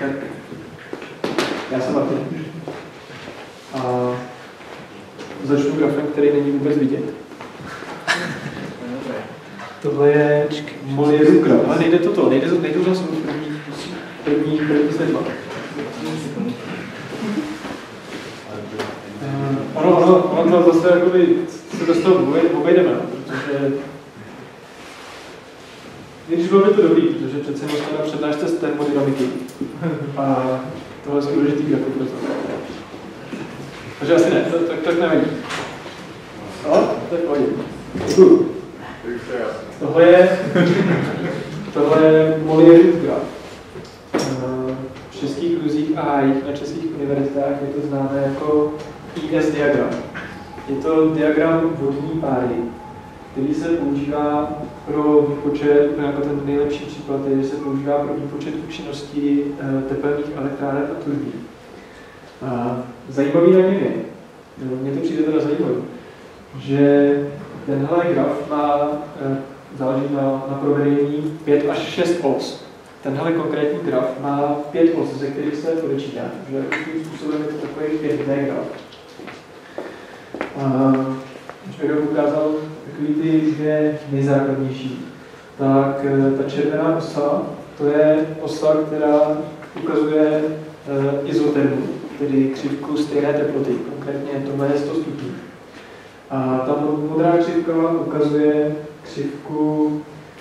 Tak, já jsem Martin. A začnu grafem, který není vůbec vidět. Tohle je Moliérův graf. Ale nejde to, nejde zase první světla. Ono to zase jakoby se bez toho obejdeme, protože když bylo by to dobrý, protože přece jsme na přednášce z termodynamiky a tohle jsou důležitý grafy pro to. Takže asi ne, tak nevím. No, to je pohodě. Děkuju. Tohle je Moliérův graf. V českých kruzích a na českých univerzitách je to známé jako IS diagram. Je to diagram vodní páry, který se používá pro výpočet, jako ten nejlepší příklad je, že se používá pro výpočet účinnosti tepelných elektráren a turbín. Zajímavý na něm je, mně to přijde teda zajímavý, že tenhle graf má, záleží na provedení 5 až 6 os. Tenhle konkrétní graf má 5 os, ze kterých se odečítá, že tím způsobem je to takový 5D graf. Když bych ukázal takový ty dvě nejzákladnější, tak ta červená osa, to je osa, která ukazuje izotermu, tedy křivku stejné teploty, konkrétně tohle je 100 stupňů. A ta modrá křivka ukazuje křivku,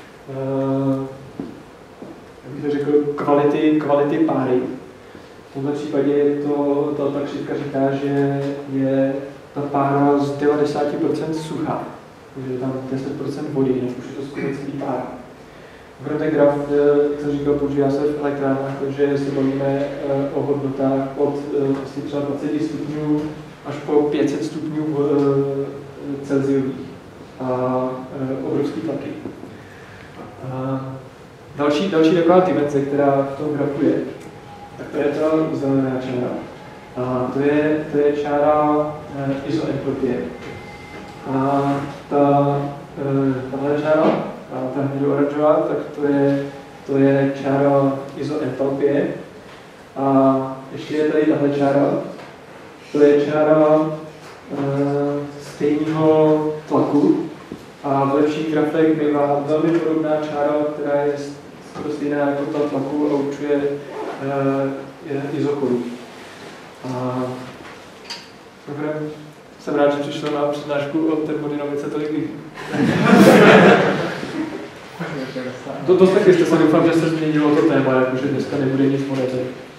jak bych to řekl, kvality páry. V tomto případě ta křivka říká, že je ta pára z 90% suchá, takže je tam 10% vody, než už je to skutečně celý pára. Ten graf, co říkal, používá se v elektrárnách, takže se bavíme o hodnotách od asi třeba 20 stupňů až po 500 stupňů celsiových a obrovský tlaky. Další taková dimenze, která v tom grafu je, tak to je ta zelená čára. A to je čára izoentropie. A tahle čára, ta hnědo-oranžová, tak to je čára izoentalpie. A ještě je tady tahle čára, to je čára stejného tlaku. A v lepších grafech bývá velmi podobná čára, která je skoro stejná jako ta tlaku a určuje izochodu. Jsem rád, že přišel na přednášku o termodynamice tolik lidí. Dost taky jste se doufám, že se změnilo to téma, jakože dneska nebude nic monety.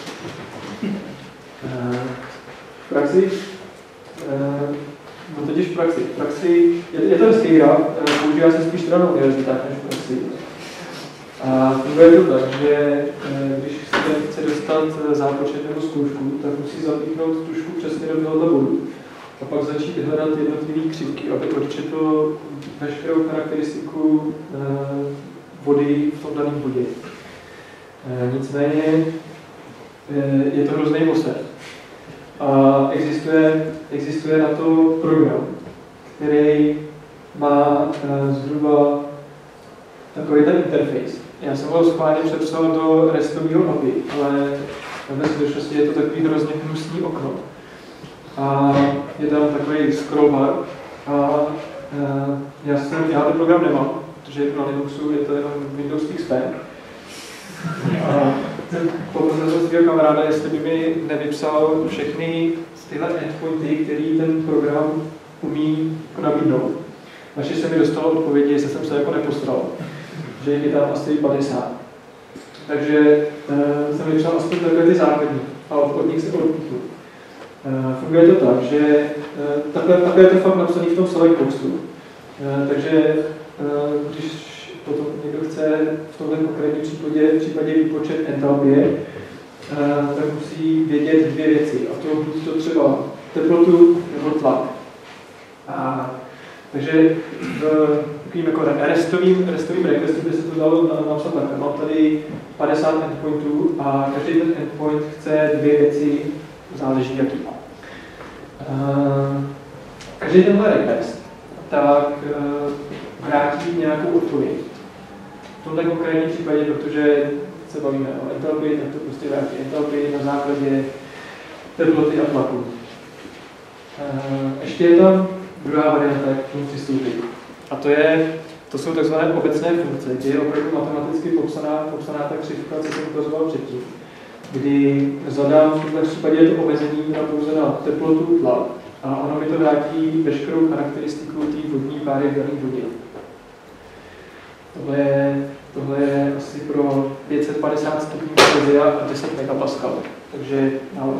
V praxi? No totiž v praxi je to hezký graf, používá se spíš teda na univerzitách než v praxi. A funguje to tak, že když chce dostat zápočet nebo zkoušku, tak musí zapíchnout tušku přesně do tohoto bodu a pak začít hledat jednotlivé křivky, aby odčetl veškerou charakteristiku vody v tom daném bodě. Nicméně je to hrozný oser. A existuje na to program, který má zhruba takový ten interface. Já jsem ho schválně přepsal do restového API, ale ve skutečnosti je to takový hrozně hnusný okno. A je tam takový scrollbar a já ten program nemám, protože na Linuxu je to jenom Windows XP. A poprosil jsem svého kamaráda, jestli by mi nevypsal všechny z tyhle endpointy, který ten program umí nabídnout. Naši se mi dostalo odpovědi, jestli jsem se jako nepostaral, že je tam asi 50. Takže jsem vypsal aspoň takové ty základní a od nich se odpíchnu. Funguje to tak, že takhle je to fakt napsané v tom select boxu. Takže když potom někdo chce v tomto konkrétním případě výpočet entalpie, tak musí vědět dvě věci. A to buď to třeba teplotu nebo tlak. Takže v takovým jako restovým requestu by se to dalo napsat tak. Mám tady 50 endpointů a každý ten endpoint chce dvě věci, záleží jaký. Každý tenhle request tak vrátí nějakou odpověď. V tomto konkrétním případě, protože se bavíme o entropii, tak to prostě vrátí entropii na základě teploty a tlaku. Ještě je tam druhá varianta, jak k tomu přistoupit. A to jsou tzv. Obecné funkce, kdy je opravdu matematicky popsaná ta křivka, co jsem ukazoval předtím, kdy zadám v tomto případě je to omezení pouze na teplotu, tlak a ono mi to vrátí veškerou charakteristiku té vodní páry v dané vodě. Tohle je asi pro 550 stupňů Celsia a 10 megapascal, takže nálož.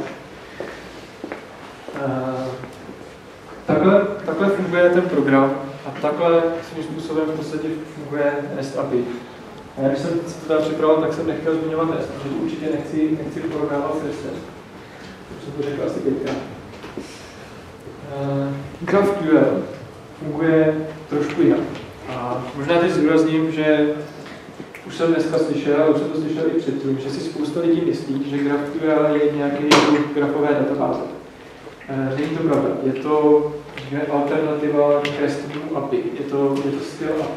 Takhle funguje ten program a takhle svým způsobem v podstatě funguje REST API. A já když jsem se to teda připravoval, tak jsem nechtěl zmiňovat REST, protože určitě nechci porovnávat s RESTem. To jsem to řekl asi 5krát. GraphQL funguje trošku jinak. A možná teď zdůrazním, že už jsem dneska slyšel, a už jsem to slyšel i předtím, že si spousta lidí myslí, že GraphQL je nějaký grafové databáze. Není to pravda. Je to alternativa k RESTovému API. Je to styl API.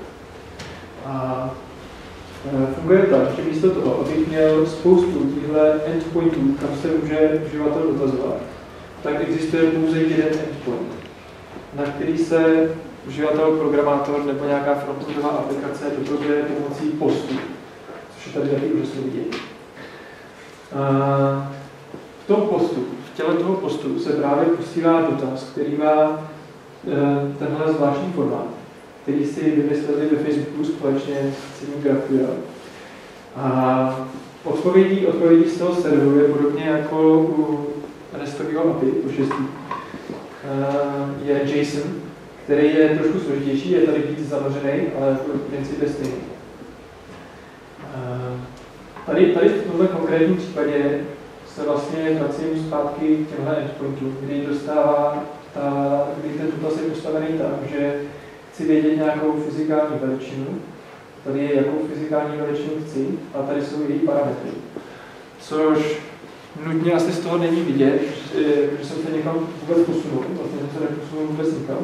A funguje tak, že místo toho, abych měl spoustu těchto endpointů, kam se může uživatel dotazovat, tak existuje pouze jeden endpoint, na který se uživatel, programátor nebo nějaká frontendová aplikace dotazuje pomocí postu, což je tady taky úžasně vidět. V tom postu, v těle toho postu se právě posílá dotaz, který má tenhle zvláštní formát, který si vymysleli ve Facebooku společně s celým GraphQL. A odpovědí z toho serveru je podobně jako u RESTového API, u 6. Je JSON, který je trošku složitější, je tady víc zanořený, ale princip je stejný. Tady v tomto konkrétním případě se vlastně vracím zpátky k těmhle endpointům, kdy ten dotaz je postavený tak, že chci vědět nějakou fyzikální veličinu, tady je jakou fyzikální veličinu chci a tady jsou její parametry. Což nutně asi z toho není vidět, že jsem se někam vůbec posunul, vlastně jsem se neposunul vůbec nikam.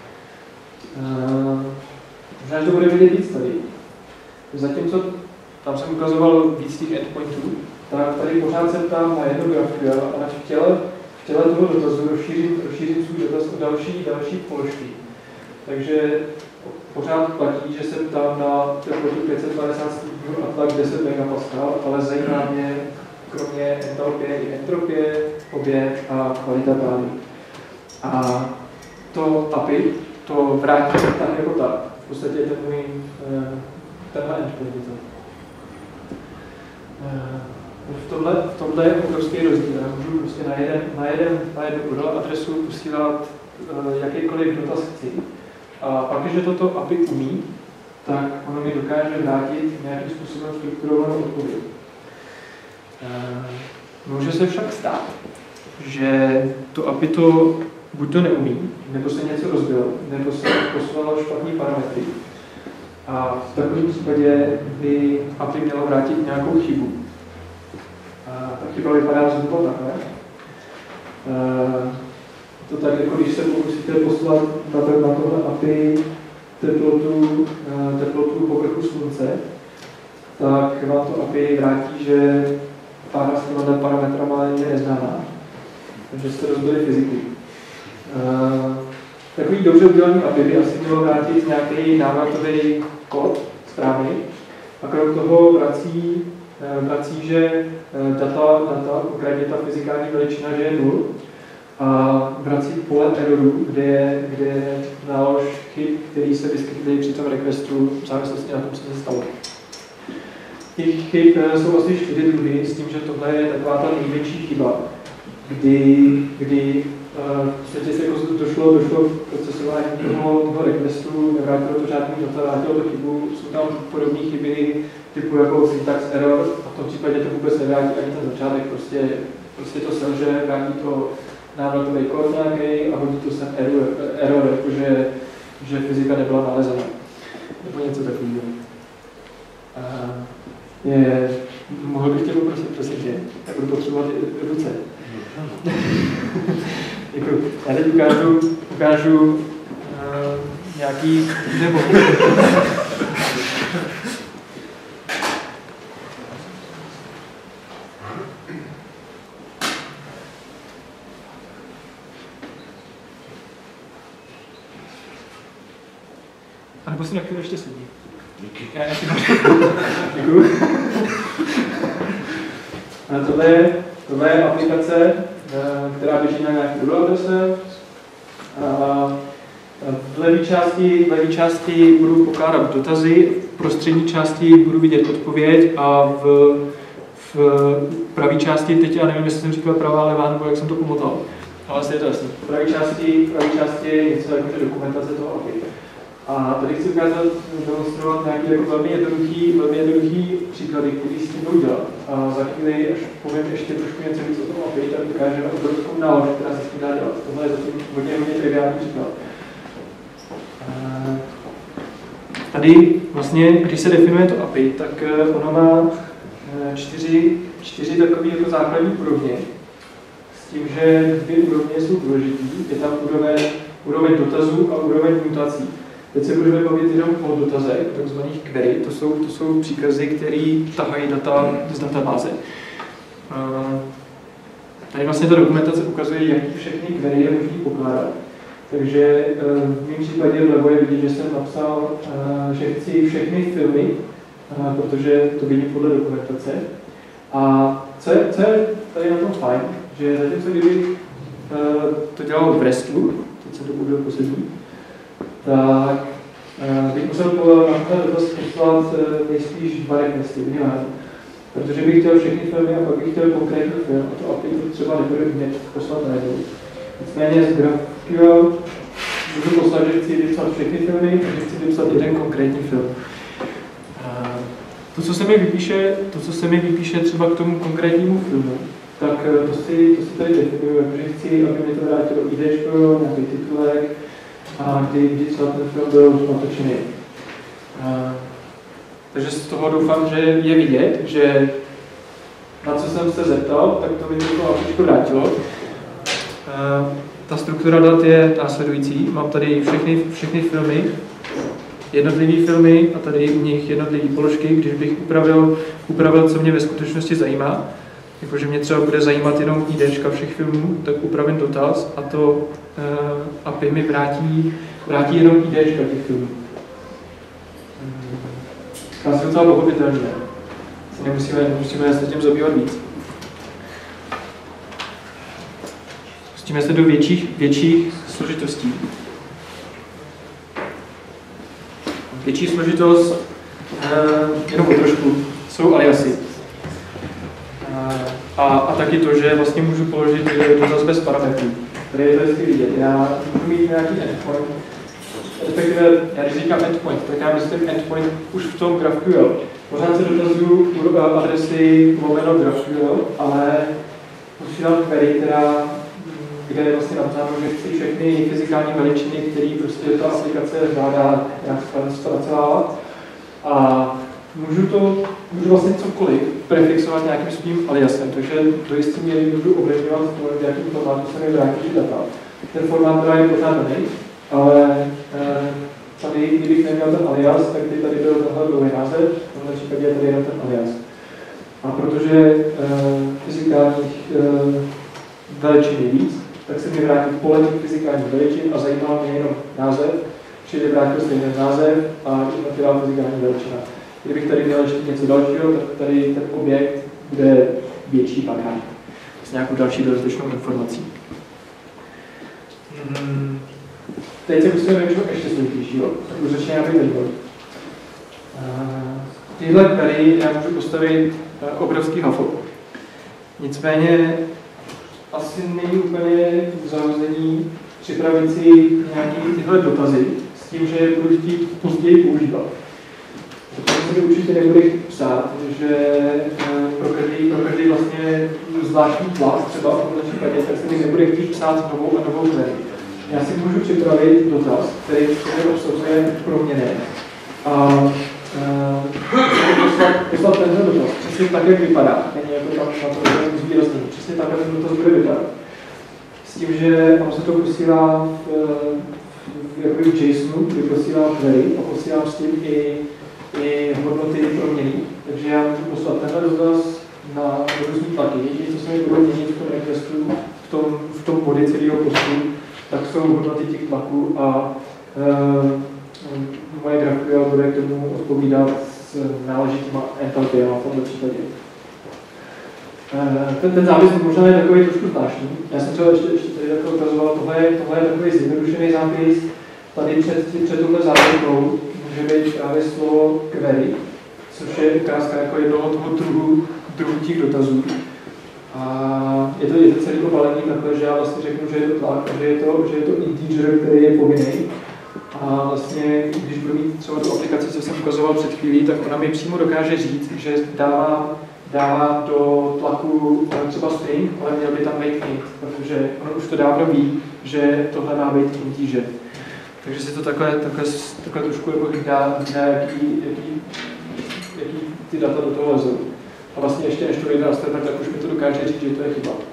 Možná, že to bude vidět víc tady. Zatímco tam jsem ukazoval víc těch endpointů, tak tady pořád se ptám na jedno GraphQL a v těle toho dotazu rozšířím svůj dotaz o další položky. Takže pořád platí, že se ptám na teplotu 550 stupňů a tlak 10 megapascal, ale zajímá mě kromě entalpie i entropie, objem a kvalita páry. A to API to vrátí tak jako tak. V podstatě je tenhle endpoint. V tomhle je obrovský rozdíl. Já můžu prostě na jednu URL adresu posílat jakýkoliv dotaz chci. A pak, když toto API umí, tak ono mi dokáže vrátit nějakým způsobem strukturovanou odpověď. Může se však stát, že to API to buď to neumí, nebo se něco rozbilo, nebo se poslalo špatný parametry. A v takovém případě by API mělo vrátit nějakou chybu. A ta chyba vypadá zhruba takhle. To tak, jako když se pokusíte poslat na tohle API teplotu povrchu slunce, tak vám to API vrátí, že pára s těma parametrama je neznámá. Takže jste rozbili fyziku. Takový dobře udělaný API by asi mělo vrátit nějaký návratový kód správný a krom toho vrací, že data, konkrétně ta fyzikální veličina, že je 0, a vrací pole errorů, kde je nálož chyb, který se vyskytly při tom requestu v závislosti na tom, co se stalo. Těch chyb jsou asi 4 druhy, s tím, že tohle je taková ta největší chyba, kdy v se jako došlo k procesování toho requestu, nevrátilo to žádný data, vrátilo to chybu, jsou tam podobné chyby typu jako syntax error, a v tom případě to vůbec nevrátí ani ten začátek, prostě to selže, vrátí to návratový kód nějaký a hodí to sem error, jakože že fyzika nebyla nalezena. Nebo něco takového. Mohl bych tě poprosit, prosím tě, já budu potřebovat ruce. Děkuji. Já teď ukážu nějaký nebo. A nebo si na chvíli ještě sedí. Díky. Děkuju. A tohle je aplikace, která běží na nějaké URL adrese. V levé části budu pokládat dotazy, v prostřední části budu vidět odpověď a v pravé části, teď já nevím, jestli jsem říkal pravá, levá, nebo jak jsem to pomotal, ale asi je to jasný. V pravé části je něco jako dokumentace toho API. A tady chci ukázat, demonstrovat nějaké jako velmi jednoduchý příklady, které s tím budu dělat. A za chvíli, až povím ještě trošku něco víc o tom API, tak ukážeme obrovskou nálož, která se s tím dá dělat. Tohle je zatím hodně triviální příklad. Tady vlastně, když se definuje to API, tak ono má čtyři takové jako základní úrovně. S tím, že 2 úrovně jsou důležitý. Je tam úroveň dotazů a úroveň mutací. Teď se budeme bavit jenom o dotazech, takzvaných query. To jsou příkazy, které tahají data z databáze. Tady vlastně ta dokumentace ukazuje, jaký všechny query je možný pokládat. Takže v mém případě vlevo je vidět, že jsem napsal, že chci všechny filmy, protože to vidím podle dokumentace. A co je tady na tom fajn, že zatímco kdybych to dělal v RESTu, teď se to budu posedí, tak bych musel poslat nejspíš 2 requesty, minimálně. Protože bych chtěl všechny filmy a pak bych chtěl konkrétní film a to API to třeba nebude hned poslat najednou. Nicméně z GraphQL můžu poslat, že chci vypsat všechny filmy a že chci vypsat jeden konkrétní film. To, co se mi vypíše třeba k tomu konkrétnímu filmu, tak to si tady definuju, že chci, aby mi to vrátilo IDčko, nějaký titulek a kdy třeba ten film byl natočený. Takže z toho doufám, že je vidět, že na co jsem se zeptal, tak to mi to APIčko vrátilo. Ta struktura dat je následující. Mám tady všechny filmy, jednotlivé filmy a tady u nich jednotlivé položky. Když bych upravil, co mě ve skutečnosti zajímá, jakože mě třeba bude zajímat jenom IDčka všech filmů, tak upravím dotaz a to API mi vrátí jenom IDčka těch filmů. Asi docela pochopitelné. Nemusíme se tím zabývat víc. Pustíme se do větších složitostí. Větší složitost, jenom o trošku, jsou aliasy. A taky to, že vlastně můžu položit dotaz bez parametrů. Tady je to hezky vidět. Já můžu mít nějaký endpoint, respektive, já když říkám endpoint, tak já myslím endpoint už v tom GraphQL. Pořád se dotazuju adresy lomeno GraphQL, ale posílám query, kde je vlastně napsáno, že chci všechny fyzikální veličiny, které prostě ta aplikace zvládá nějak zpracovávat. A můžu vlastně cokoliv prefixovat nějakým svým aliasem, takže do jisté míry můžu ovlivňovat to, v jakém formátu se mi vrátí data. Ten formát teda je pořád daný, ale tady, kdybych neměl ten alias, tak by tady byl tenhle dlouhý název, v tomhle případě je tady jenom ten alias. A protože fyzikálních veličin je víc, tak se mi vrátí pole těch fyzikálních veličin a zajímá mě jenom název, čili vrátil stejný název a jednotlivá fyzikální veličina. Kdybych tady měl ještě něco dalšího, tak tady ten objekt bude větší paká s nějakou další dodatečnou informací. Teď se musíme do něčeho ještě složitějšího, tak už začíná být zajímavý. Tyhle query já můžu postavit obrovský hafo. Nicméně asi není úplně v zauzení připravit si nějaké tyhle dotazy s tím, že je budu chtít později používat. Protože se mi určitě nebude psát, že pro každý vlastně zvláštní plast, třeba v tomto případě, tak se mi nebude chtít psát novou a novou query. Já si můžu připravit dotaz, který obsahuje proměny. A poslat tenhle dotaz, přesně tak, jak vypadá. Není jako tam na to zvýrazný. Přesně tak, jak ten dotaz bude vypadat. S tím, že on se to posílá v JSONu, kdy posílám query a posílám s tím i hodnoty proměny. Takže já můžu poslat tenhle dotaz na různý tlaky. Jediné, co se mi bude měnit v tom requestu, v tom body celého postu, tak jsou hodnoty těch tlaků a moje GraphQL bude k tomu odpovídat s náležitýma entalpiema v tomto případě. Ten zápis možná je takový trošku zvláštní. Já jsem třeba ještě tady jako ukazoval, tohle je takový zjednodušený zápis. Tady před touhle zápiskou může být právě slovo query, což je ukázka jako jednoho toho druhu těch dotazů. A je to celý obalený takhle, že já vlastně řeknu, že je to tak, že je to integer, který je povinný. A vlastně, když budu mít třeba tu aplikaci, co jsem ukazoval před chvílí, tak ona mi přímo dokáže říct, že dává do tlaku třeba string, ale měl by tam být int, protože ono už to dávno ví, že tohle má být integer. Takže si to takhle trošku jako hlídá, jaký ty data do toho lezou. A vlastně ještě než to vyjde na server, tak už mi to dokáže říct, že to je chyba.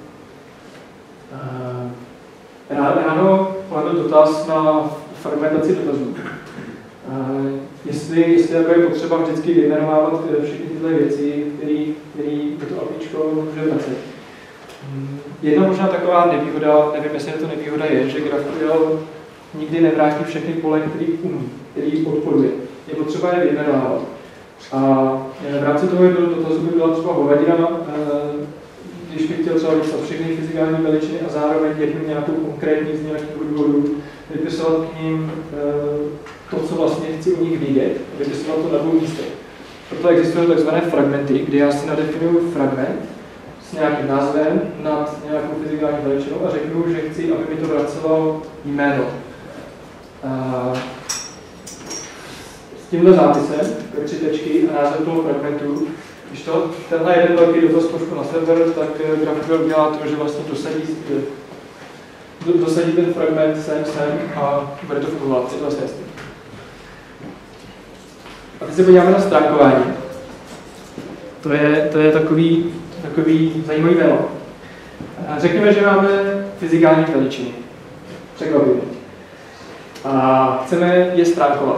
Ráno kladl dotaz na fragmentaci dotazů. Jestli jako je potřeba vždycky vyjmenovávat všechny tyhle věci, které to APIčko může vracet. Jedna možná taková nevýhoda, nevím, jestli to nevýhoda je, že GraphQL nikdy nevrátí všechny pole, který podporuje. Je potřeba je vyjmenovávat. A v rámci toho dotazu by byla třeba hovadina, když bych chtěl třeba vypsat všechny fyzikální veličiny a zároveň jednu nějakou konkrétní z nějakých důvodů, vypisovat k ním to, co vlastně chci u nich vidět, vypisovat to na dvou místech. Proto existují takzvané fragmenty, kdy já si nadefinuju fragment s nějakým názvem nad nějakou fyzikální veličinou a řeknu, že chci, aby mi to vracelo jméno. S tímhle zápisem, tři tečky a název toho fragmentu, když tenhle jeden velký dotaz pošlu na server, tak GraphQL dělá to, že vlastně dosadí ten fragment sem a bude to fungovat. Je to vlastně jasný. A teď se podíváme na stránkování. To je takový zajímavý téma. Řekněme, že máme fyzikální veličiny. Překvapivě. A chceme je stránkovat.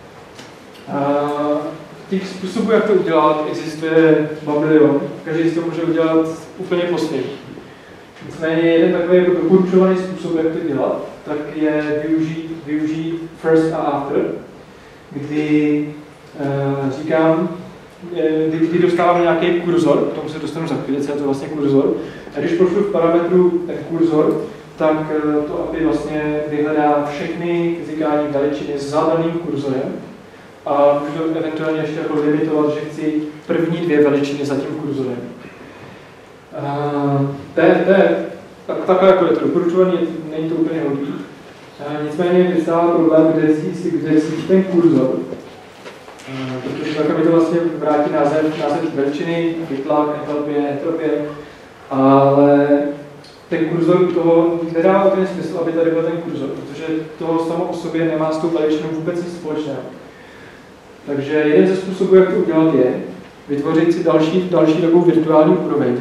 Těch způsobů, jak to udělat, existuje babilion. Každý si to může udělat úplně po svým. Nicméně jeden takový jako doporučovaný způsob, jak to dělat, tak je využít first a after, kdy říkám, kdy dostávám nějaký kurzor, k tomu se dostanu za chvíli, co je to vlastně kurzor. A když pošlu v parametru ten kurzor, tak to API vlastně vyhledá všechny fyzikální veličiny s zadaným kurzorem a můžu eventuálně ještě jako limitovat, že chci první dvě veličiny za tím kurzorem. Takhle jako je to doporučovaný, není to úplně hodný. Nicméně vystává problém, kde cítí ten kurzor. Protože tak mi to vlastně vrátí název veličiny, vytlak, entalpie, entropie, ale ten kurzor toho nedává úplně smysl, aby tady byl ten kurzor, protože toho samo o sobě nemá s tou veličinou vůbec nic společného. Takže jeden ze způsobů, jak to udělat, je vytvořit si další takovou virtuální úroveň,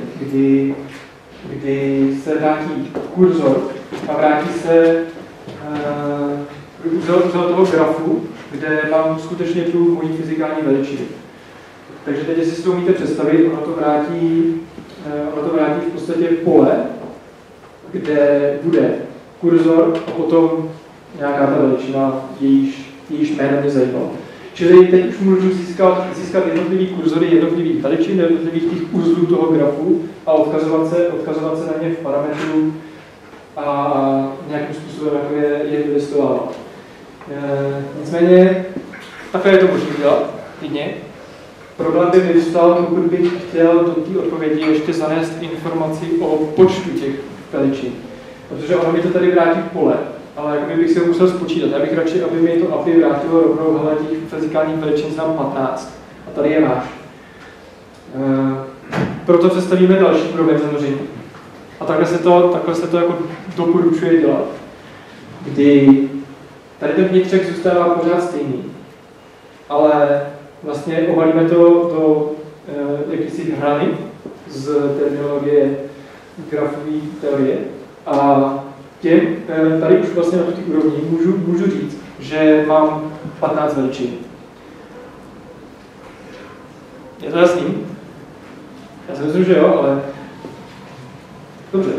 kdy se vrátí kurzor a vrátí se kurzor toho grafu, kde mám skutečně tu moji fyzikální veličinu. Takže teď, jestli si to umíte představit, ono to vrátí v podstatě pole, kde bude kurzor a potom nějaká ta veličina, jejíž jméno mě zajímalo. Čili teď už můžu získat jednotlivý kurzory jednotlivých veličin, jednotlivých těch uzlů toho grafu a odkazovat se na ně v parametru a nějakým způsobem jako je vylistovávat. Nicméně, takhle je to možné dělat, jedině. Problém by vystal, pokud bych chtěl do té odpovědi ještě zanést informaci o počtu těch veličin. Protože ono mi to tady vrátí pole, ale jako bych si ho musel spočítat. Já bych radši, aby mi to API vrátilo rovnou, hele, těch fyzikálních veličin znám 15 a tady je máš. Proto představíme další úroveň zamnožení. A takhle se to jako doporučuje dělat. Kdy tady ten vnitřek zůstává pořád stejný, ale vlastně obalíme to do jakýsi hrany z terminologie grafové teorie a tady už vlastně na těch úrovních můžu říct, že mám 15 veličin. Je to jasný? Já si myslím, že jo, ale dobře.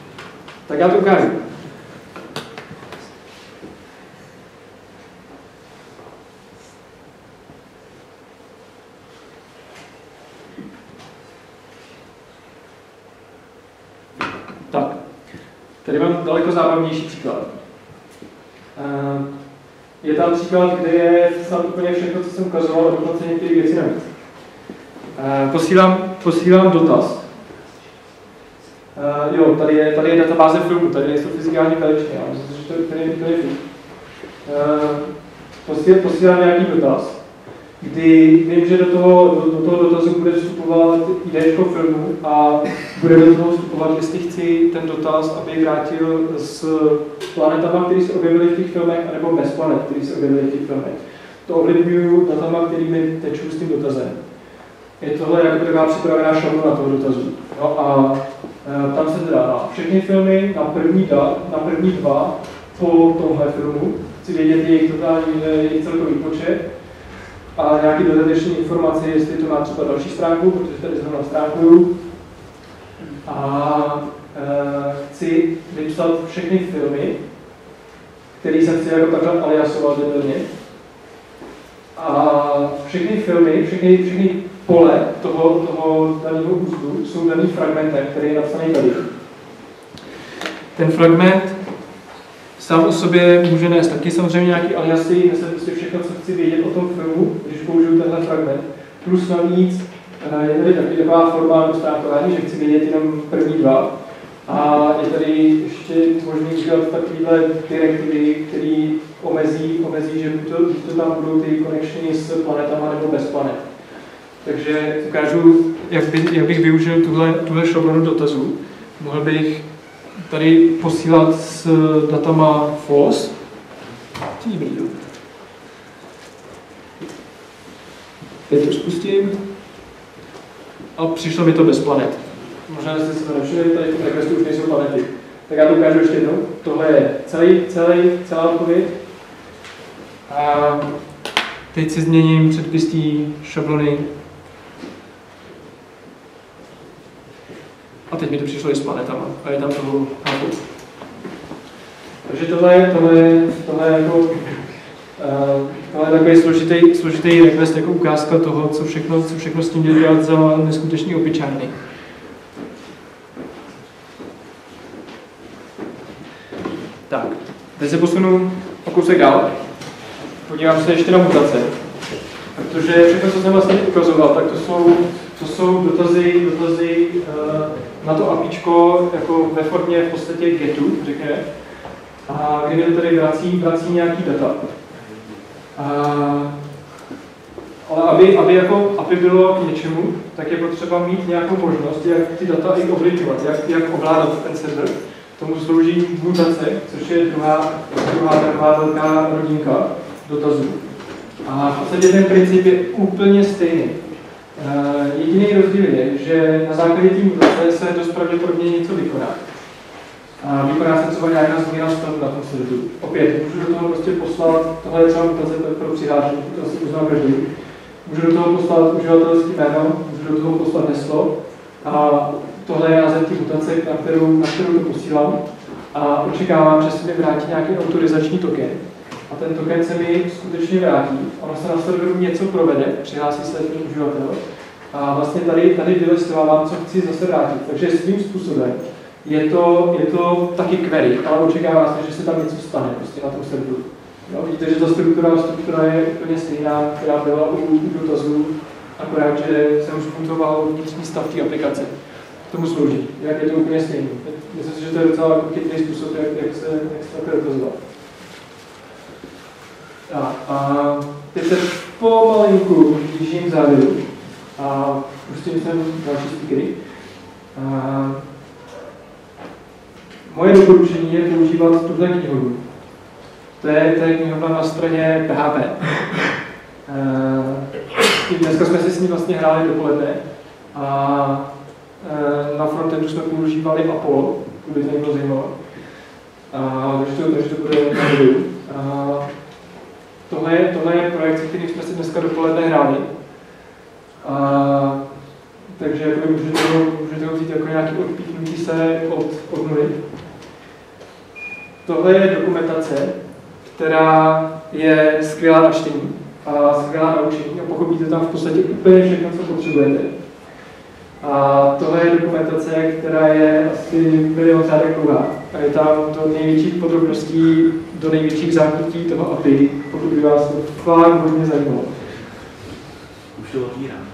Tak já to ukážu. Tady mám daleko zábavnější příklad. Je tam příklad, kde je snad úplně všechno, co jsem ukazoval, a dokonce některé věci navíc. Posílám dotaz. Jo, tady je databáze filmů, tady nejsou fyzikální veličiny, ale myslím, že to je film. Posílám nějaký dotaz, kdy vím, že do toho dotazu bude vstupovat idečko filmu a bude do toho vstupovat, jestli chci ten dotaz, aby vrátil s planetama, které se objevily v těch filmech, anebo bez planet, které se objevily v těch filmech. To ovlivňuju datama, kterými teču s tím dotazem. Je tohle jako taková připravená šablona toho dotazu. No a tam se teda na všechny filmy, na první dva po tomhle filmu, chci vědět jejich celkový počet a nějaký dodatečný informace, jestli to má třeba další stránku, protože tady zrovna stránkuju. A chci vypsat všechny filmy, které jsem chci jako takhle aliasovat jednotně. A všechny filmy, všechny pole toho daného úzdu jsou daný fragmentem, který je napsaný tady. Ten fragment sám o sobě může nést taky samozřejmě nějaký aliasy, nese prostě všechno, co chci vědět o tom filmu, když použiju tenhle fragment. Plus navíc je tady taky taková forma dostávkování, že chci vědět jenom první dva. A je tady ještě možný udělat takovýhle direktivy, který omezí, že to tam budou ty connectiony s planetama nebo bez planet. Takže ukážu, jak bych využil tuhle šablonu dotazů. Mohl bych tady posílat s datama false. Teď to spustím. A přišlo mi to bez planet. Možná jste si to nevšimli, tady v requestu už nejsou planety. Tak já to ukážu ještě jednou. Tohle je celá odpověď. A teď si změním předpis té šablony. A teď mi to přišlo i s planetama. A je tam toho chápu. Takže tohle je takový složitý request jako ukázka toho, co všechno s tím dělat za neskutečný obyčajný. Tak, teď se posunu o kousek dál. Podívám se ještě na mutace. Protože všechno, co jsem vlastně ukazoval, tak to jsou dotazy na to APIčko jako ve formě v podstatě getu, řekněme. A kdy mi to tady vrací nějaký data. Ale aby bylo k něčemu, tak je potřeba mít nějakou možnost, jak ty data i ovlivňovat, jak ovládat ten server. Tomu slouží mutace, což je druhá velká rodinka dotazů. A v podstatě ten princip je úplně stejný. Jediný rozdíl je, že na základě té mutace se dost pravděpodobně něco vykoná. A vykoná se třeba nějaká změna stavu na tom serveru. Opět, můžu do toho prostě poslat, tohle je třeba mutace pro přihlášení, to asi uzná každý. Můžu do toho poslat uživatelský jméno, můžu do toho poslat heslo. A tohle je název té mutace, na kterou to posílám. A očekávám, že se mi vrátí nějaký autorizační token. A ten token se mi skutečně vrátí. Ono se na serveru něco provede, přihlásí se ten uživatel. A vlastně tady vylistovávám, co chci zase vrátit. Takže svým způsobem je to taky query, ale očekává se, že se tam něco stane prostě na tom serveru. No, vidíte, že ta struktura je úplně stejná, která byla u dotazů, akorát, že jsem zpuntoval vnitřní stav té aplikace. Tomu slouží, jak je to úplně stejný. Myslím si, že to je docela chytrý způsob, jak se takhle dotazovat. A teď se pomalinku blížím k závěru a pustím sem další speakery. Moje doporučení je používat tuhle knihovnu. To je knihovna na straně PHP. Dneska jsme si s ní vlastně hráli dopoledne a na frontendu jsme používali Apollo, kdyby to někdo zajímalo. Takže to bude na videu. Tohle je projekt, se kterým jsme si dneska dopoledne hráli. Takže můžete ho vzít jako nějaký odpíchnutí se od nuly. Tohle je dokumentace, která je skvělá na čtení a skvělá na učení a pochopíte tam v podstatě úplně všechno, co potřebujete. A tohle je dokumentace, která je asi milion řádek dlouhá. A je tam do největších podrobností, do největších zákrutí toho API, pokud by vás to fakt hodně zajímalo. Už to otvírám.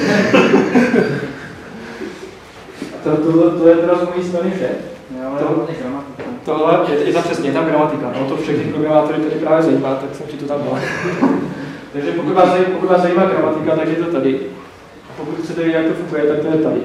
To je teda z mojí strany vše. Tohle je tam přesně, je tam gramatika. No, to všechny programátory tady právě zajímá, tak jsem ti to tam dal. Takže pokud vás zajímá gramatika, tak je to tady. Pokud chcete vědět, jak to funguje, tak to je tady.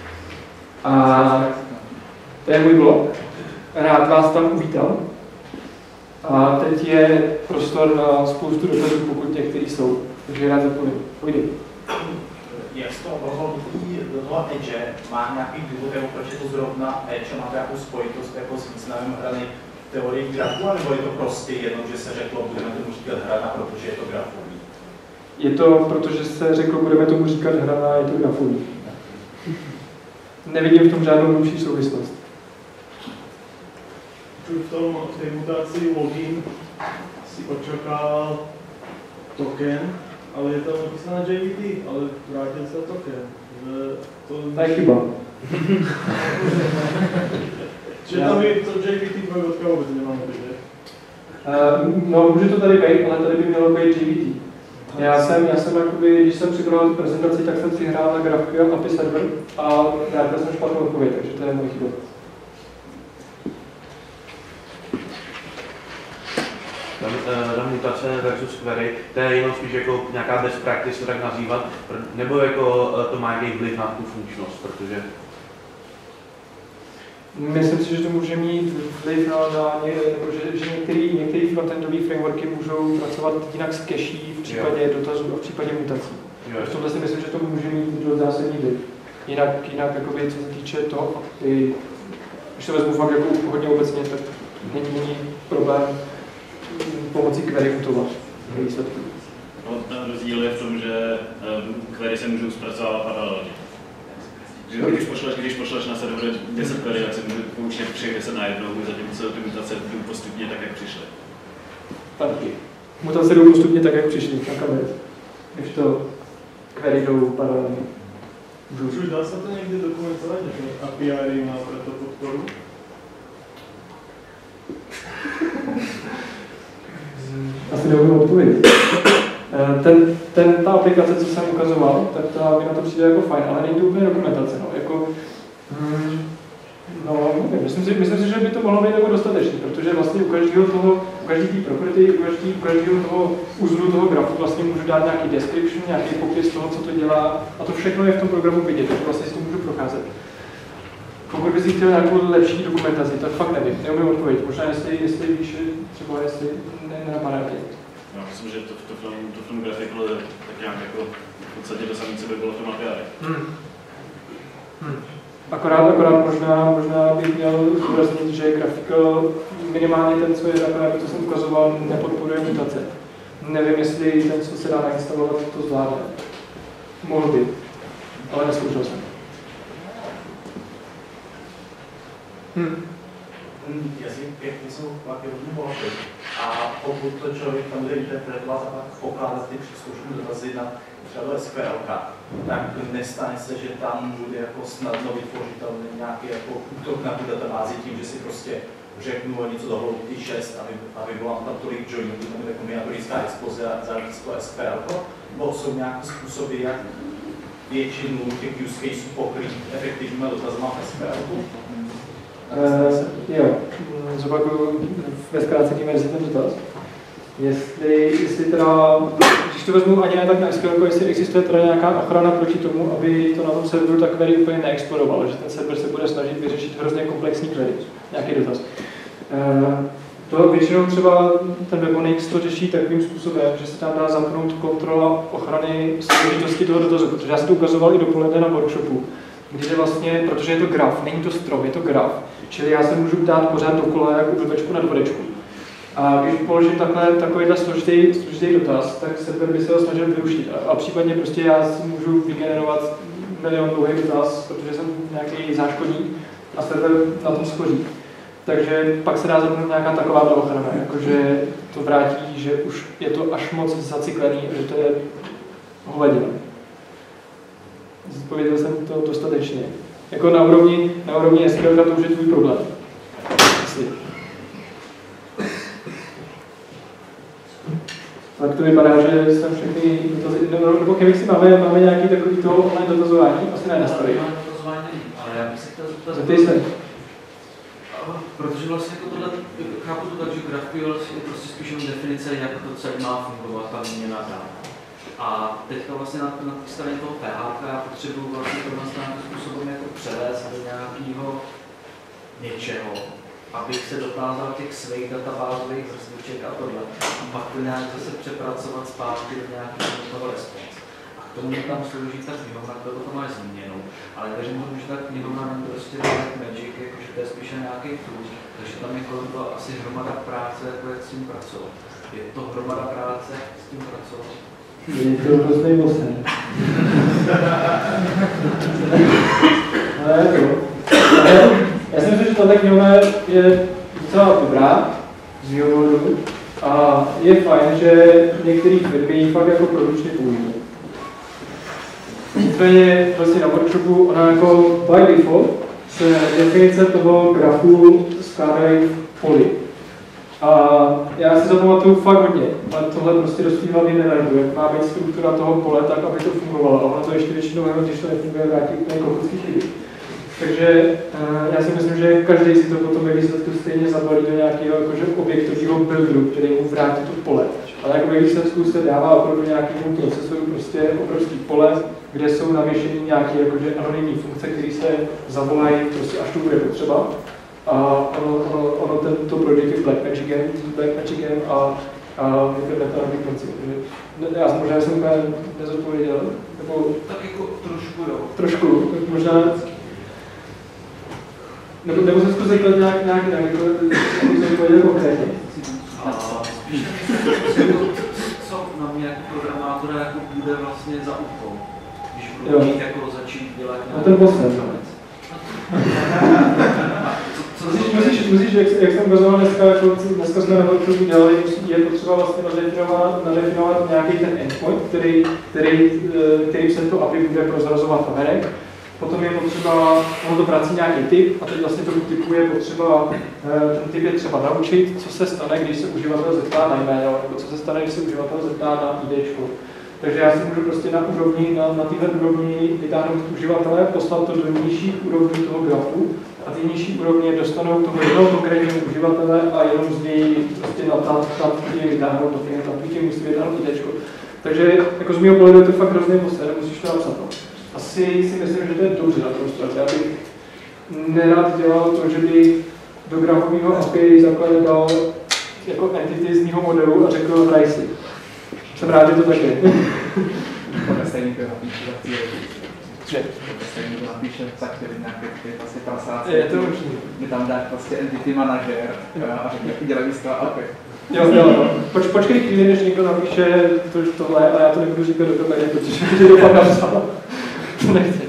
A to je můj blog. Rád vás tam uvítal. A teď je prostor na spoustu dotazů, pokud některý jsou. Takže rád odpovím. Pojď. Jak z toho rozhodnutí do toho Edge má nějaký důvod, nebo proč je to zrovna Edge, má nějakou spojitost jako s významem hrany teorii grafu, nebo je to prostě jenom, že se řeklo, budeme tomu říkat hrana, protože je to grafový? Je to, protože se řeklo, budeme tomu říkat hrana, je to grafový. Nevidím v tom žádnou hlubší souvislost. V té mutaci login si očekával token, ale je tam napísané JVT, ale vrátil se token. To je chyba. Že tam je to JVT dvojvodka vůbec nemáme vidět. No, může to tady být, ale tady by mělo být JVT. Já jsem jakoby, když jsem připravoval tu prezentaci, tak jsem si hrál na GraphQL API server a vrátil jsem špatnou odpověď, takže to je můj chyba. Ta mutace versus query, to je jenom spíš jako nějaká best practice, to tak nazývat, nebo jako to má nějaký vliv na tu funkčnost, protože... Myslím si, že to může mít vliv na že některé frontendové frameworky můžou pracovat jinak s cache v případě dotazů a v případě mutací. V tomhle si myslím, že to může mít dost zásadní vliv. Jinak jakoby, co se týče toho, když to vezmu fakt jako hodně obecně, tak není problém pomocí query mutovat výsledky. No, ten rozdíl je v tom, že query se můžou zpracovávat paralelně. Když pošleš na server 10 query, tak se může poučit všech 10 najednou, zatímco ty mutace jdou postupně tak, jak přišly. Taky. Mutace jdou postupně tak, jak přišly na kameře. Když to query jdou paralelně. Už dá se to někdy dokumentovat, že API má pro to podporu? Asi neumím odpovědět. Ta aplikace, co jsem ukazoval, tak mi na to přijde jako fajn, ale není to úplně dokumentace. No. Jako, nevím, myslím si, že by to mohlo být jako dostatečné, protože vlastně u každé té property, u každého toho uzlu toho grafu vlastně můžu dát nějaký description, nějaký popis toho, co to dělá, a to všechno je v tom programu vidět, takže vlastně si to můžu procházet. Pokud bys chtěl nějakou lepší dokumentaci, tak fakt nevím, neumím odpovědět. Možná jestli víš, třeba jestli nenapadá tě. Já myslím, že to v tom grafiku je tak nějak jako v podstatě to samé, co by bylo v tom API. Akorát možná bych měl zdůraznit, že Graphical, minimálně ten, co je API, co jsem ukazoval, nepodporuje mutace. Nevím, jestli ten, co se dá nainstalovat, to zvládne. Mohl by, ale nezkoušel jsem. Jazyk pěkně jsou pak různý volby. A pokud to člověk tam bude interpretovat a pak pokládat ty příslušné dotazy na třeba SQL, tak nestane se, že tam bude jako snadno vytvořitelný nějaký jako útok na tu databázi tím, že si prostě řeknu něco do hloubky 6 a vyvolám tam tolik joinů, tam bude kombinatorická expoze a zároveň to SQL. Nebo jsou nějaké způsoby, jak většinu těch use caseů pokrýt efektivníma dotazama v SQL. Jo, zopakuju ve zkrácený verzi ten dotaz. Jestli teda, když to vezmu ani ne tak na SQL, jestli existuje teda nějaká ochrana proti tomu, aby to na tom serveru ta query úplně neexplodovalo, že ten server se bude snažit vyřešit hrozně komplexní query, nějaký dotaz. To většinou třeba ten WebOnix to řeší takovým způsobem, že se tam dá zapnout kontrola ochrany složitosti toho dotazu, protože já jsem to ukazoval i dopoledne na workshopu, kde vlastně, protože je to graf, není to strom, je to graf, čili já se můžu ptát pořád dokola jako dvoječku na dvodečku. A když položím takovýhle složitý dotaz, tak server by se ho snažil využít. A případně prostě já si můžu vygenerovat milion dlouhý dotaz, protože jsem nějaký záškodník a server na tom schoří. Takže pak se dá zapnout nějaká taková ochrana, jakože to vrátí, že už je to až moc zacyklený, že to je hovadina. Zodpověděl jsem to dostatečně. Jako na úrovni SQL to už je tvůj problém. Asi. Tak to vypadá, že jsem všechny dotazy, nebo chemici máme nějaký takový toho online dotazování, asi ne nastavit. Dotazování není, ale já bych se chtěl zeptat. Zeptej se. Protože vlastně jako tohle, chápu to tak, že GraphQL je prostě spíš jenom definice, jak to celé má fungovat, ta výměna dat. A teďka vlastně na té straně toho PHP já potřebuji vlastně to nějakým způsobem jako převést do nějakého něčeho, abych se dokázal těch svých databázových vrstviček a tohle. A pak to nějak zase přepracovat zpátky do nějakého toho response. A k tomu tam slouží ta knihovna, kterou to má zmíněnou. Ale takže možná, že ta knihovna není prostě like magic, jakože to je spíše nějaký tool. Takže tam je kolem toho asi hromada práce, jako jak s tím pracovat. Je to hromada práce, jak s tím pracovat. Je to hrozný mosen. Ale to. Já si myslím, že tato knihovna je docela dobrá z mého důvodu a je fajn, že některé firmy ji fakt jako produkčně používají. Nicméně vlastně na workshopu ona jako by default se definice toho grafu skládají v poli. A já si zapamatuju fakt hodně, ale tohle prostě do svých hlavy nenajdu, jak má být struktura toho pole tak, aby to fungovalo. A ono to ještě většinou, když to nefunguje, vrátí k té kochocké chyby. Takže já si myslím, že každý si to potom ve výsledku stejně zabalí do nějakého jakože objektového buildu, který mu vrátí to pole. Ale jako ve výsledku se dává opravdu nějakému procesoru prostě obrovský pole, kde jsou navěšeny nějaké jakože anonymní funkce, které se zavolají prostě až to bude potřeba. A ono tento projekt je Blackmagicem a implementování princip. Já možná jsem úplně nezodpověděl, nebo... Tak jako trošku, jo. Trošku, možná... Nebo se zkusit nějak zodpovědět konkrétně. Spíš co na mě jako programátora jako bude vlastně za úkol, když budu mít jako začít dělat nějaký... ten poslední. Musíš, jak jsem ukazoval dneska jsme na workshopu dělali, je potřeba vlastně nadefinovat nějaký ten endpoint, který se to API bude prozrazovat taherek. Potom je potřeba, ono to vrací nějaký typ a teď vlastně tomu typu je potřeba, ten typ je třeba naučit, co se stane, když se uživatel zeptá na jméno, nebo co se stane, když se uživatel zeptá na IDčko. Takže já si můžu prostě na téhle úrovni vytáhnout uživatele, poslat to do nižších úrovní toho grafu a ty nižší úrovně dostanou toho jednoho konkrétního uživatele a jenom z něj prostě na tam vytáhnout do těch tam musí vytáhnout IDčko. Takže jako z mého pohledu je to fakt hrozný poster, musíš to napsat. Asi si myslím, že to je dobře na tom strat. Já bych nerad dělal to, že bych do grafového API zakládal jako entity z mého modelu a řekl hraj si. Jsem rád, že to tak je. Stejný to napíše stejný to napíše v saktivě nějaké vlastně prasáci. Je to možný. My tam dáš prostě entity manager a řekne, dělají z toho API. Jo. Počkej chvíli, než někdo napíše tohle, ale já to nebudu říkat do kamery, protože to dopadá vzala. To nechci.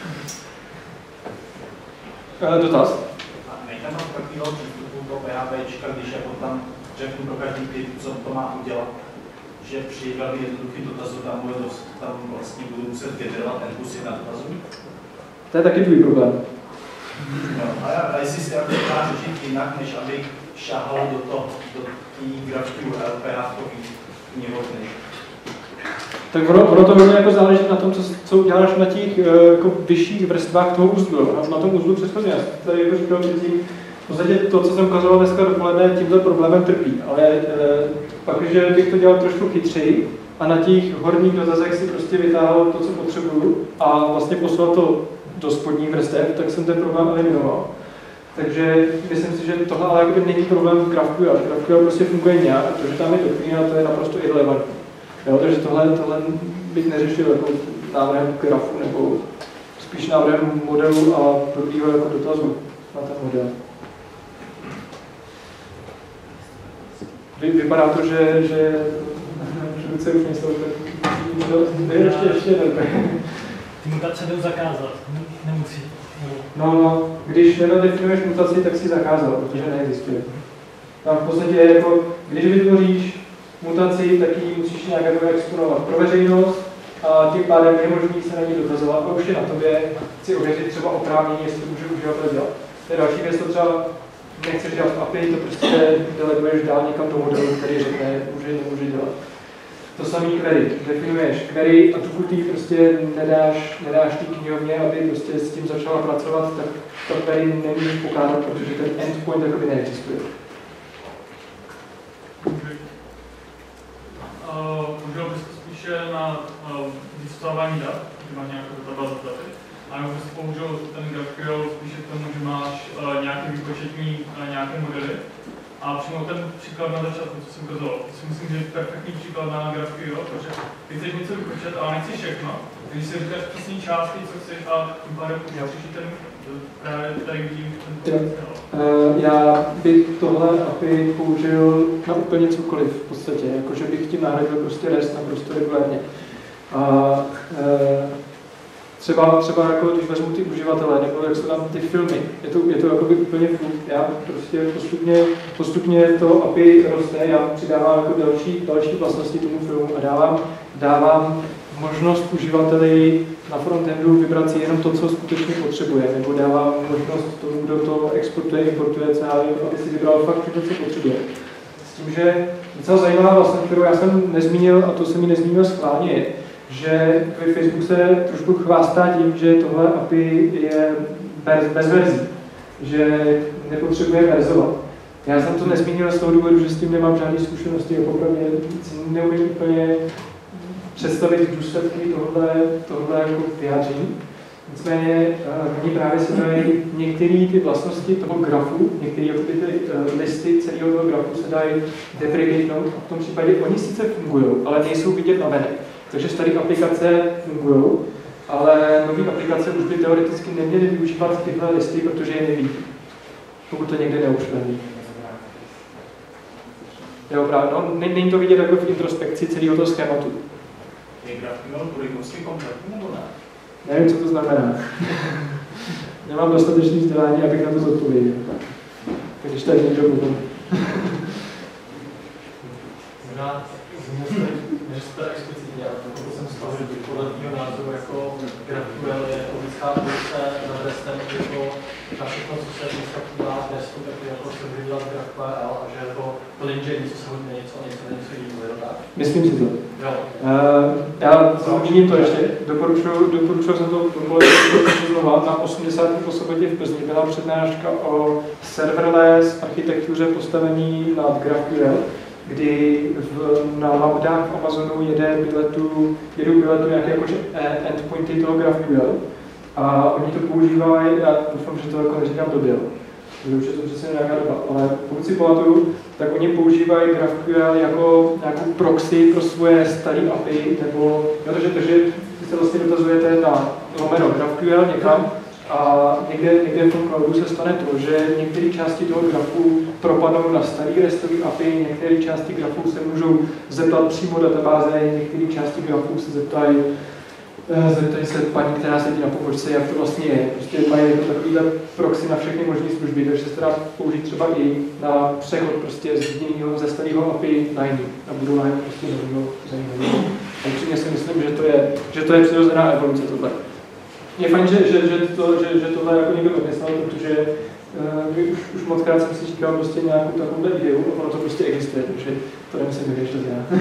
Dotaz? A nejde tam takového přístupu do PHPčka, když jako tam řeknu pro každý typ, co to má udělat, že při velmi jednoduchý dotazu tam vlastně budu muset generovat n+1 dotazů? To je taky tvůj problém. No, a jestli si jako dá řešit jinak, než abych šáhal do té GraphQL PHPový knihovny. Tak ono to hodně jako záleží na tom, co uděláš na těch jako vyšších vrstvách toho uzlu. Na tom uzlu přesně. Tady jako říkal předtím, v podstatě to, co jsem ukazoval dneska dopoledne, tímto problémem trpí. Ale pak, když bych to dělal trošku chytřeji a na těch horních dotazech si prostě vytáhl to, co potřebuju a vlastně poslal to do spodních vrstev, tak jsem ten problém eliminoval. Takže myslím si, že tohle ale není problém v GraphQL. GraphQL prostě funguje nějak, protože tam je doktrína, to je naprosto irrelevantní. Jo, takže tohle bych neřešil jako návrhem grafu, nebo spíš návrhem modelu a dobrýho jako dotazu na ten model. Vypadá to, že ruce už nejsou tak ještě nebude. Ty mutace jdou zakázat, nemusí. No, když nenadefinuješ mutaci, tak si zakázal, protože neexistuje. Tam v podstatě jako, když vytvoříš mutaci, tak ji musíš nějak jako exponovat pro veřejnost a tím pádem je možné se na ní dotazovat a už je na tobě chci ověřit třeba oprávnění, jestli může uživatel dělat. To je další věc, to třeba nechceš dělat v API, to prostě deleguješ dál někam do modelu, který řekne, může, nemůže dělat. To samý query. Definuješ query a dokud jí prostě nedáš té knihovně, aby prostě s tím začala pracovat, tak ta query nemůžeš pokládat, protože ten endpoint jakoby neexistuje. Použil bys to spíše na vycestávání dat, že máš nějakou databázi daty, a nebo bys použil ten GraphQL spíše k tomu, že máš nějaký výpočetní nějaké modely. A přímo ten příklad na začátku, co jsem ukazoval, to si myslím, že je perfektní příklad na GraphQL, protože ty chceš něco vypočítat, ale nechceš všechno. Když si říkáš přesně částky, co chceš, a tím pádem použíš ten právě tady vidím ten já bych tohle API použil na úplně cokoliv v podstatě, jakože bych tím nahradil prostě REST naprosto regulárně. Třeba jako když vezmu ty uživatele, nebo jak jsou tam ty filmy, je to jakoby úplně furt. Já prostě postupně to API roste, já přidávám jako další vlastnosti tomu filmu a dávám možnost uživateli na frontendu vybrat si jenom to, co skutečně potřebuje, nebo dávám možnost tomu, kdo to exportuje, importuje celé, aby si vybral fakt všechno, co potřebuje. S tím, že docela zajímavá vlastnost, kterou já jsem nezmínil, a to jsem ji nezmínil schválně, je, že Facebook se trošku chvástá tím, že tohle API je bez verzí, že nepotřebuje verzovat. Já jsem to nezmínil z toho důvodu, že s tím nemám žádné zkušenosti, jako popravdě neumím úplně představit důsledky tohle jako vyjádření. Nicméně oni právě se dají některé ty vlastnosti toho grafu, některé ty listy celého toho grafu se dají deprecatenout a v tom případě oni sice fungují, ale nejsou vidět na venek. Takže staré aplikace fungují, ale nové aplikace už by teoreticky neměly využívat tyhle listy, protože je nevidí, pokud to někde neušlení. Jo, právě, no, není to vidět jako v introspekci celého toho schématu. Je GraphQL algoritmsky kompletní nebo ne? Nevím, co to znamená. Nemám dostatečné vzdělání, abych na to zodpověděl. Když tady někdo bude. Že jste explicitně, ale to jsem z toho, že podle mého názoru jako GraphQL je jako lidská funkce za restem, jako na všechno, co se dneska dělá v restu, tak jako se bude dělat GraphQL a že jako to není, že něco se hodně něco jiného, je to tak? Myslím si to. Jo. Já zmíním to ještě. Doporučil jsem to znova. Na 80. po sobotě v Plzni byla přednáška o serverless architektuře postavení nad GraphQL, kdy na lambdách v Amazonu jedou biletu nějaké jakože endpointy toho GraphQL a oni to používají, já doufám, že to jako neříkám blbě, protože už je to přesně nějaká doba, ale pokud si pamatuju, tak oni používají GraphQL jako nějakou proxy pro svoje staré API, nebo protože vy se vlastně dotazujete na lomeno GraphQL někam, a někde v tom cloudu se stane to, že některé části toho grafu propadnou na starý restový API, některé části grafu se můžou zeptat přímo databáze, některé části grafu se zeptají se paní, která sedí na pobočce, jak to vlastně je. Prostě mají takovýhle proxy na všechny možné služby, takže se dá použít třeba i na přechod prostě z jiného, ze starého API na jiný. A budou na jiný prostě zajímavý. A upřímně si myslím, že to je přirozená evoluce tohle. Je fajn, že tohle jako někdo odmyslel, protože už mockrát jsem si říkal prostě nějakou takovou ideu a ono to prostě existuje, takže to nemusím vyvěštat já.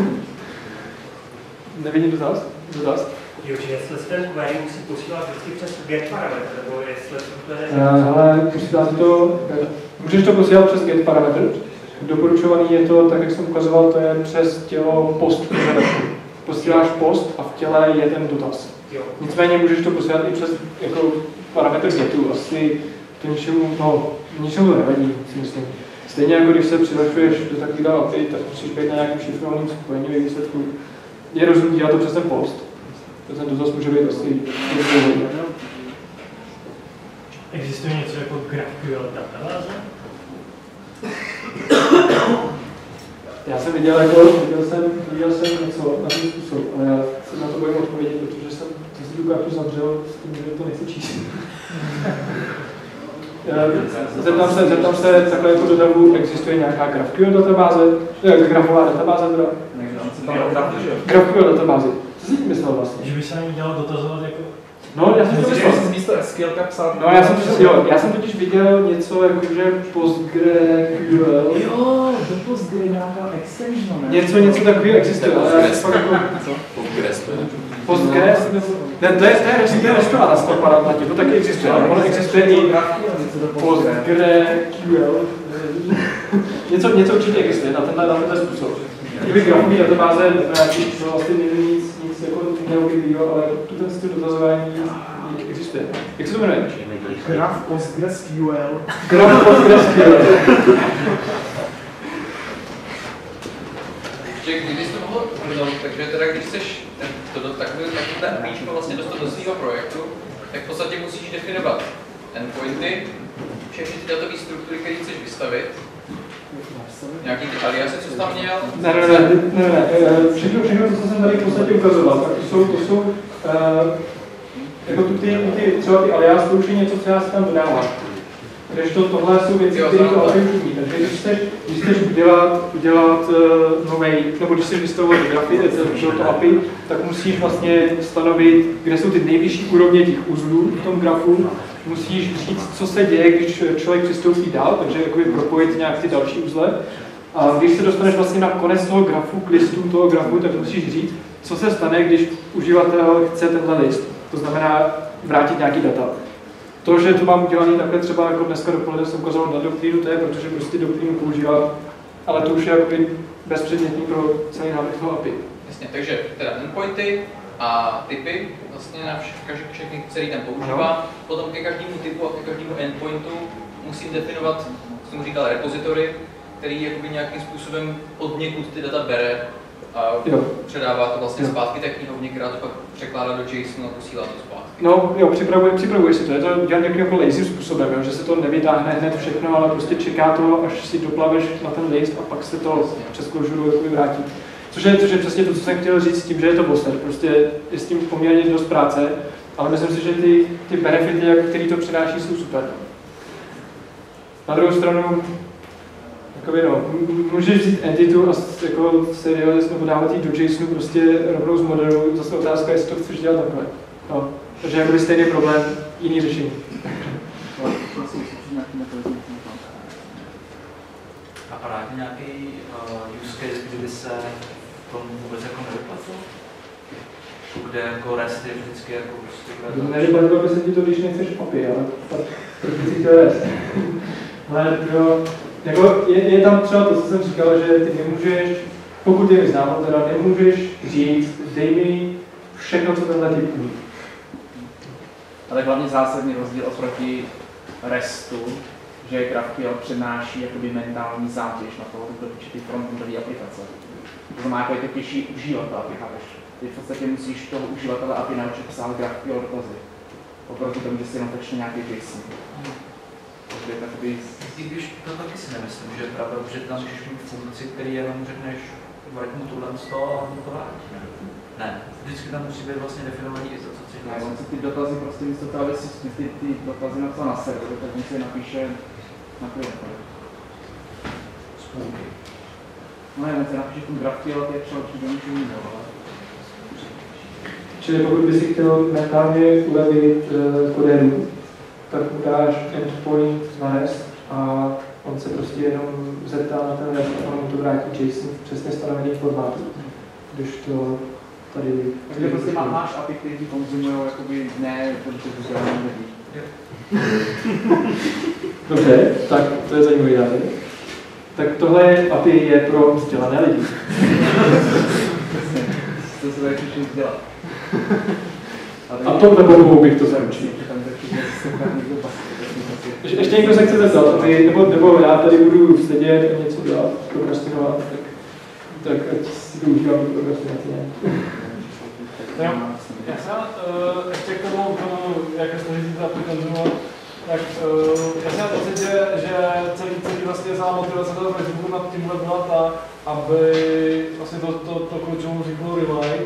Nevidím dotaz? Jo, že jestli se ten query musí posílat vždycky přes get parametr, nebo jestli to je... Ale posílat to, můžeš to posílat přes get parametr. Doporučovaný je to, tak jak jsem ukazoval, to je přes tělo post požadavku. Posíláš post a v těle je ten dotaz. Jo. Nicméně můžeš to posílat i přes jako parametr getu. Asi to ničemu nevadí, si myslím. Stejně jako když se přihlašuješ do takového API, tak musíš být na nějakým šifrovaným spojení ve výsledku. Je rozumný dělat to přes ten post. Ten dotaz může být asi nepohodlný. Existuje něco jako GraphQL databáze? Já jsem viděl jsem něco na ten způsob, ale já se na to bojím odpovědět, protože jsem si tu kartu zavřel s tím, že to nechci číst. Zeptám se takhle jako dodavu, existuje nějaká GraphQL databáze, grafová databáze teda? GraphQL databáze. Co jsi tím myslel vlastně? Že by se nám dělal dotazovat jako... No, já jsem to myslel. Jsi místo SQL psal. No, já jsem totiž viděl něco jakože PostgreSQL. Jo, do Postgre nějaká extension, ne? Něco takového existuje, ale fakt jako... Postgres, to je. Postgres? Ne, to je restaurát, z toho paradlatě, to taky existuje, ale ono existuje i PostgreSQL. Něco určitě existuje na tenhle způsob. Kdyby grafový databáze, to vlastně není nic jako neobvyklého, ale tu ten styl dotazování existuje. Jak se to jmenuje? Graf PostgreSQL. Graf PostgreSQL. Když jsi to mohl uvědomit, takže teda když chceš takový ten píčko vlastně dostat do svého projektu, tak v podstatě musíš definovat endpointy, všechny ty datové struktury, které chceš vystavit, nějaký ty aliasy, co jsi tam měl? Ne. Všechno, co jsem tady v podstatě ukazoval, tak to jsou jako třeba ty alias, to už je něco, co já si tam dodávám. Takže tohle jsou věci, které to API už umí. Takže když chceš udělat novej, nebo když chceš vystavovat grafy, to API, tak musíš vlastně stanovit, kde jsou ty nejvyšší úrovně těch uzlů v tom grafu. Musíš říct, co se děje, když člověk přistoupí dál, takže jakoby propojit nějak ty další uzle. A když se dostaneš vlastně na konec toho grafu, k listům toho grafu, tak musíš říct, co se stane, když uživatel chce tenhle list. To znamená vrátit nějaký data. To, že to mám udělané takhle třeba jako dneska dopoledne jsem ukazoval na doktrínu, to je, protože prostě doktrínu používám, ale to už je jakoby bezpředmětný pro celý návrh toho API. Jasně, takže teda endpointy a typy vlastně na všechny, který ten používám. Potom ke každému typu a ke každému endpointu musím definovat, co jsem říkal, repository, který jakoby nějakým způsobem od někud ty data bere a předává to vlastně zpátky té knihovně, která to pak překládá do JSON a posílá to zpátky. No jo, připravuje si to. Je to dělat nějakým jako lazy způsobem, jo? Že se to nevytáhne hned všechno, ale prostě čeká to, až si doplaveš na ten list a pak se to přes closure vrátí. Což je přesně to, co jsem chtěl říct s tím, že je to boster. Prostě je s tím poměrně dost práce, ale myslím si, že ty benefity, které to přináší, jsou super. Na druhou stranu, jakoby můžeš vzít entitu a jako serializmu dávat jí do JSONu prostě rovnou z modelu, zase otázka, jestli to chceš dělat takhle. No, takže jakoby stejný problém, jiný řešení. Napadá nějaký use case, kdyby se to vůbec jako nevyplatilo? Kde jako REST je vždycky jako prostě... Nevyplatilo by se ti to, když nechceš API, ale proč by si chtěl REST? Ale jo, jako je tam třeba to, co jsem říkal, že ty nemůžeš, pokud je mi známo, teda nemůžeš říct, dej mi všechno, co tenhle typ umí. Ale hlavně zásadní rozdíl oproti RESTu, že GraphQL přednáší jakoby mentální zátěž na toho, kdo píše ty frontendové aplikace. To znamená, jako je to těžší užívatel API, chápeš? Ty v podstatě musíš toho uživatele API naučit psát GraphQL dotazy. Oproti tomu, že si jenom začne nějaký JSON. Takže takový... I když to taky si nemyslím, že je pravda, že tam můžeš mít funkci, který jenom řekneš, vrať mu tohle z toho a mu to vrátí. Ne, vždycky tam musí být vlastně definovaný i to, co chci. Ne, on si ty dotazy prostě místo toho, aby si ty dotazy napsal na server, tak on si je napíše na klienta. Spůlky. No ne, on si napíše ten GraphQL, to je třeba určitě něčím jiného, ale... Čili pokud by si chtěl mentálně ulevit kodéru, tak udáš endpoint na REST a on se prostě jenom zeptá na ten REST a on mu to vrátí JSON v přesně stanovený formátu. Když to tady... Takže prostě máš API, který ti konzumují jakoby ne protože vzdělaný lidi. Dobře, tak to je zajímavý závěr. Tak tohle API je pro vzdělané lidi. To se tady přišli vzdělat. A to webovou bych to zaručil. Ještě někdo se chce zeptat, nebo já tady budu sedět a něco dělat, prokrastinovat, tak ať si to užívám tu prokrastinaci. Já jsem ještě k tomu, jak je složitý to konzumovat, tak já jsem pocit, že celý vlastně celá motivace toho Facebooku nad tímhle byla ta, aby vlastně to k čemu říkalo Rely,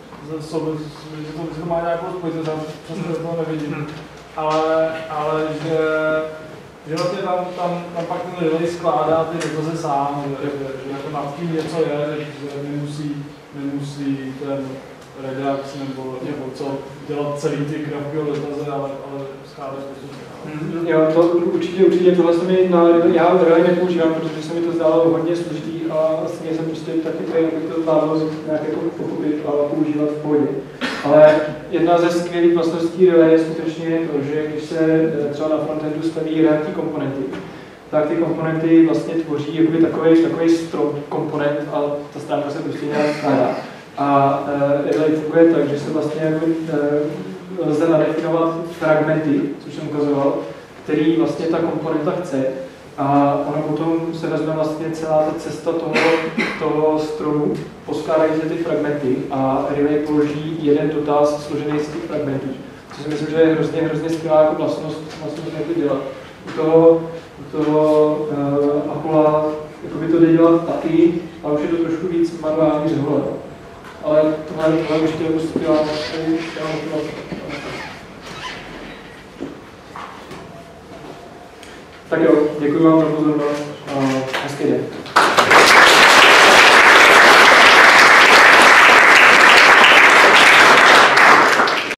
že to má nějakou spojitost, já přesně toho nevidím, ale že vlastně tam pak ten Relay skládá ty dotazy sám, že jako nad tím něco je, že nemusí ten Redux nebo co dělat celý ty GraphQL dotazy, ale skládat postupně. Jo, to určitě tohle se mi já realně nepoužívám, protože se mi to zdálo hodně složitý a vlastně jsem prostě taky tady, abych to zvládl nějak jako pochopit a používat v pohodě. Ale jedna ze skvělých vlastností Relay je skutečně to, že když se třeba na frontendu staví Reactní komponenty, tak ty komponenty vlastně tvoří jakoby takový strom komponent a ta stránka se prostě nějak skládá. A Relay funguje tak, že se vlastně lze nadefinovat fragmenty, což jsem ukazoval, který vlastně ta komponenta chce. A ono potom se vezme vlastně celá ta cesta toho stromu, poskládají se ty fragmenty a Relay položí jeden dotaz složený z těch fragmentů. Což si myslím, že je hrozně skvělá jako vlastnost, jak to dělat. U toho Apollo jakoby to jde dělat taky, ale už je to trošku víc manuální řehole. Ale tohle určitě je skvělá motivace. Tak jo, děkuji vám za pozornost a hezký den.